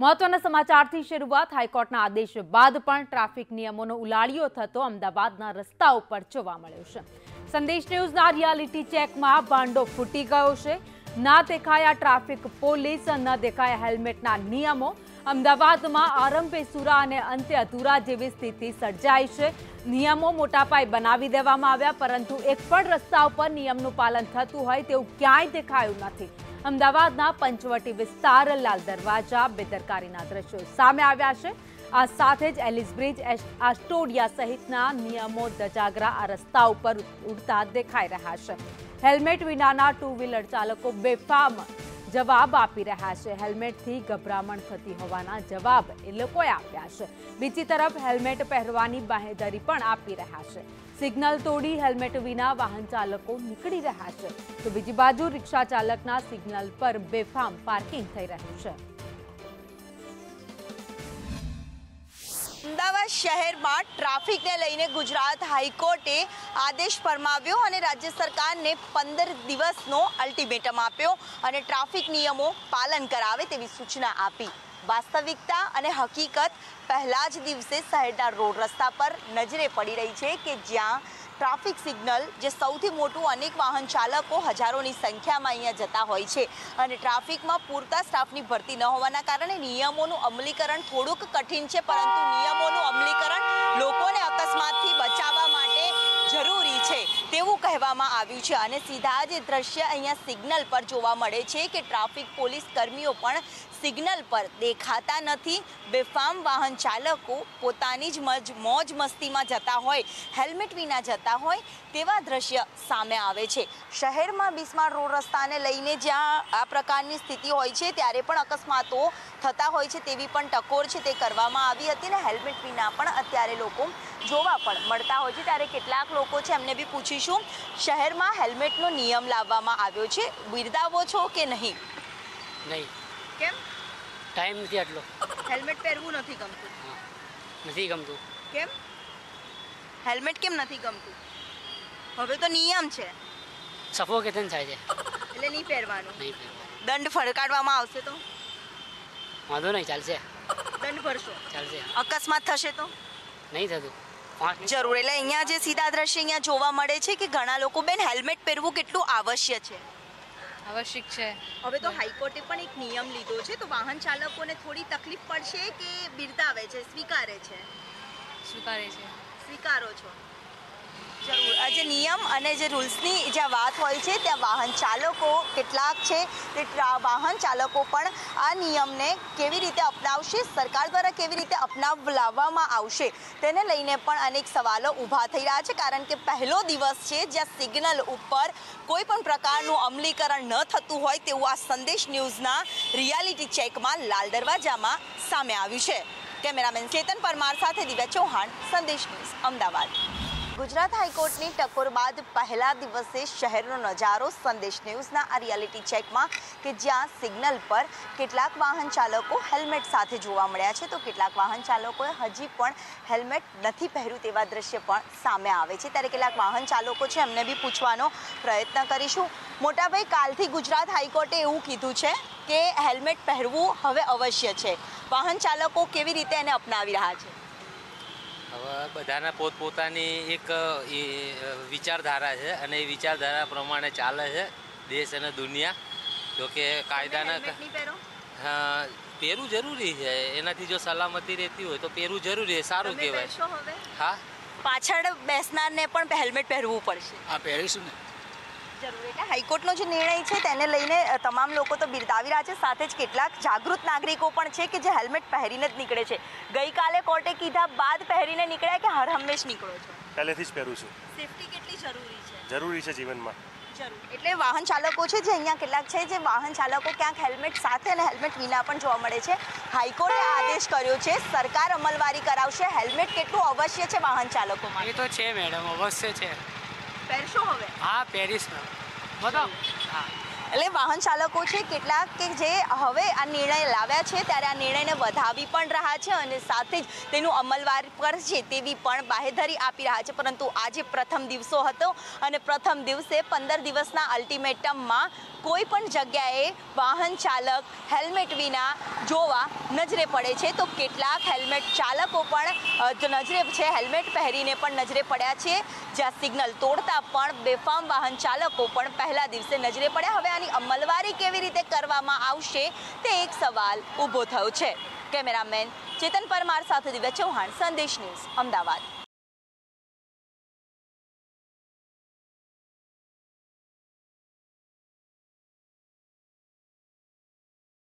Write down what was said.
મહત્વના સમાચારથી શરૂઆત હાઈકોર્ટના આદેશ બાદ પણ ટ્રાફિક નિયમોનો ઉલાળ્યો થતો અમદાવાદના રસ્તા ઉપર જોવા મળ્યો છે। સંદેશ ન્યૂઝના રિયાલિટી ચેકમાં ભાંડો ફૂટી ગયો છે। ના દેખાયા ટ્રાફિક પોલીસ, ન દેખાયા હેલ્મેટના નિયમો। અમદાવાદમાં આરંભે સુરા અને અંતે અધૂરા જેવી સ્થિતિ સર્જાઈ છે। નિયમો મોટા પાયે બનાવી દેવામાં આવ્યા, પરંતુ એક પણ રસ્તા ઉપર નિયમનું પાલન થતું હોય તેવું ક્યાંય દેખાયું નથી। અમદાવાદના પંચવટી વિસ્તાર, લાલ દરવાજા, બેદરકારીના દ્રશ્યો સામે આવ્યા છે। આ સાથે જ એલિસ બ્રિજ, આસ્ટોડિયા સહિતના નિયમો ધજાગરા આ રસ્તા ઉપર ઉડતા દેખાઈ રહ્યા છે। હેલ્મેટ વિનાના ટુ વ્હીલર ચાલકો બેફામ જવાબ આપી રહ્યા છે। હેલ્મેટથી ગભરામણ થતી હોવાના જવાબ એ લોકોએ આપ્યા છે। બીજી તરફ હેલ્મેટ પહેરવાની બાંહેધરી પણ આપી રહ્યા છે। સિગ્નલ તોડી હેલ્મેટ વિના વાહન ચાલકો નીકળી રહ્યા છે, તો બીજી બાજુ રિક્ષા ચાલકના સિગ્નલ પર બેફામ પાર્કિંગ થઈ રહ્યું છે। અમદાવાદ શહેરમાં ટ્રાફિકને લઈને ગુજરાત હાઈકોર્ટે આદેશ ફરમાવ્યો અને રાજ્ય સરકારને 15 દિવસનો અલ્ટિમેટમ આપ્યો અને ટ્રાફિક નિયમો પાલન કરાવે તેવી સૂચના આપી। વાસ્તવિકતા અને હકીકત પહેલા જ દિવસે શહેરના રોડ રસ્તા પર નજરે પડી રહી છે કે જ્યાં ટ્રાફિક સિગ્નલ જે સૌથી મોટું, અનેક વાહન ચાલકો હજારોની સંખ્યામાં અહીંયા જતા હોય છે અને ટ્રાફિકમાં પૂરતા સ્ટાફની ભરતી ન હોવાના કારણે નિયમોનું અમલીકરણ થોડુંક કઠિન છે, પરંતુ નિયમોનું અમલીકરણ લોકોને અકસ્માતથી બચાવવા માટે જરૂરી છે તેવું કહેવામાં આવ્યું છે। અને સીધા જ દ્રશ્ય અહીંયા સિગ્નલ પર જોવા મળે છે કે ટ્રાફિક પોલીસ કર્મીઓ પણ સિગ્નલ પર દેખાતા નથી। બેફામ વાહન ચાલકો પોતાની જ મોજ મસ્તીમાં જતા હોય, હેલ્મેટ વિના જતા હોય તેવા દ્રશ્ય સામે આવે છે। શહેરમાં બિસ્માર રોડ રસ્તાને લઈને જ્યાં આ પ્રકારની સ્થિતિ હોય છે ત્યારે પણ અકસ્માતો થતા હોય છે તેવી પણ ટકોર છે તે કરવામાં આવી હતી ને હેલ્મેટ વિના પણ અત્યારે લોકો જોવા પણ મળતા હોય છે। ત્યારે કેટલાક લોકો છે એમને બી પૂછીશું, શહેરમાં હેલ્મેટનો નિયમ લાવવામાં આવ્યો છે, બિરદાવો છો કે નહીં? નહીં। કેમ? ટાઈમ નથી આટલો। હેલ્મેટ પહેરવું નથી ગમતું? નથી ગમતું। કેમ હેલ્મેટ કેમ નથી ગમતું? હવે તો નિયમ છે, સફોકેશન થાય છે એટલે નહીં પહેરવાનું। નહીં પહેરવાનું। દંડ ફટકારવામાં આવશે તો? વાંધો નહીં, ચાલશે। દંડ ભરશો? ચાલશે। અકસ્માત થશે તો? નહીં થતું। જરૂર। એટલે અહીંયા જે સીધા દ્રશ્ય અહીંયા જોવા મળે છે કે ઘણા લોકો, બેન, હેલ્મેટ પહેરવું કેટલું આવશ્યક છે? આવશ્યક છે। હવે તો હાઈકોર્ટે પણ એક નિયમ લીધો છે, તો વાહન ચાલકોને થોડી તકલીફ પડશે કે બિરદાવે છે, સ્વીકારે છે? સ્વીકારે છે। સ્વીકારો છો? જરૂર। આ જે નિયમ અને જે રૂલ્સની જ્યાં વાત હોય છે ત્યાં વાહન ચાલકો કેટલાક છે તે વાહન ચાલકો પણ આ નિયમને કેવી રીતે અપનાવશે, સરકાર દ્વારા કેવી રીતે અપનાવવામાં આવશે તેને લઈને પણ અનેક સવાલો ઊભા થઈ રહ્યા છે। કારણ કે પહેલો દિવસ છે જ્યાં સિગ્નલ ઉપર કોઈ પણ પ્રકારનું અમલીકરણ ન થતું હોય તેવું આ સંદેશ ન્યૂઝના રિયાલિટી ચેકમાં લાલ દરવાજામાં સામે આવ્યું છે। કેમેરામેન ચેતન પરમાર સાથે દિવ્યા ચૌહાણ, સંદેશ ન્યૂઝ, અમદાવાદ। ગુજરાત હાઈકોર્ટની ટકોર બાદ પહેલા દિવસે શહેરનો નજારો સંદેશ ન્યૂઝના આ રિયાલિટી ચેકમાં કે જ્યાં સિગ્નલ પર કેટલાક વાહન ચાલકો હેલ્મેટ સાથે જોવા મળ્યા છે, તો કેટલાક વાહન ચાલકોએ હજી પણ હેલ્મેટ નથી પહેર્યું તેવા દ્રશ્ય પણ સામે આવે છે। ત્યારે કેટલાક વાહન ચાલકો છે એમને બી પૂછવાનો પ્રયત્ન કરીશું। મોટાભાઈ, કાલથી ગુજરાત હાઈકોર્ટે એવું કીધું છે કે હેલ્મેટ પહેરવું હવે અવશ્ય છે, વાહન ચાલકો કેવી રીતે એને અપનાવી રહ્યા છે? હવે બધાના પોતપોતાની એક વિચારધારા છે અને એ વિચારધારા પ્રમાણે ચાલે છે દેશ અને દુનિયા। જો કે કાયદાના પહેરવું જરૂરી છે, એનાથી જો સલામતી રહેતી હોય તો પહેરવું જરૂરી છે, સારું કહેવાય। હા, પાછળ બેસનારને પણ હેલ્મેટ પહેરવું પડશે? હા, પહેરીશું ને। જરૂર। એટલે હાઈકોર્ટનો જે નિર્ણય છે તેને લઈને તમામ લોકો તો બિરદાવી રહ્યા છે, સાથે જ કેટલાક જાગૃત નાગરિકો પણ છે કે જે હેલ્મેટ પહેરીને જ નીકળે છે। ગઈકાલે કોર્ટે કીધા બાદ પહેરીને નીકળ્યા કે હર હંમેશ નીકળો છો? પહેલેથી જ પહેરું છું। સેફટી કેટલી જરૂરી છે? જરૂરી છે જીવનમાં। જરૂર। એટલે વાહન ચાલકો છે જે અહીંયા કેટલાક છે જે વાહન ચાલકો ક્યાંક હેલ્મેટ સાથે અને હેલ્મેટ વિના પણ જોવા મળે છે। હાઈકોર્ટે આદેશ કર્યો છે, સરકાર અમલવારી કરાવશે। હેલ્મેટ કેટલું અવશ્ય છે વાહન ચાલકો માટે? એ તો છે મેડમ, અવશ્ય છે। પહેરશો હવે? હા, પહેરીશ મેમ। બતાવો। હા। એટલે વાહન ચાલકો છે કેટલાક કે જે હવે આ નિર્ણય લાવ્યા છે ત્યારે આ નિર્ણયને વધાવી પણ રહ્યા છે અને સાથે જ તેનું અમલવારી પર છે તેવી પણ બાહેધરી આપી રહ્યા છે. પરંતુ આજે પ્રથમ દિવસો હતો અને પ્રથમ દિવસે 15 દિવસના અલ્ટિમેટમમાં કોઈ પણ જગ્યાએ વાહન ચાલક હેલ્મેટ વિના જોવા નજરે પડે છે તો કેટલાક હેલ્મેટ ચાલકો પણ નજરે છે હેલ્મેટ પહેરીને પણ નજરે પડ્યા છે. જ્યાં સિગ્નલ તોડતા પણ બેફામ વાહન ચાલકો પણ પહેલા દિવસે નજરે પડ્યા. હવે આની અમલવારી કેવી રીતે કરવામાં આવશે તે એક સવાલ ઊભો થયો છે. કેમેરામેન ચેતન પરમાર સાથે દિવ્યા ચૌહાણ, સંદેશ ન્યૂઝ, અમદાવાદ.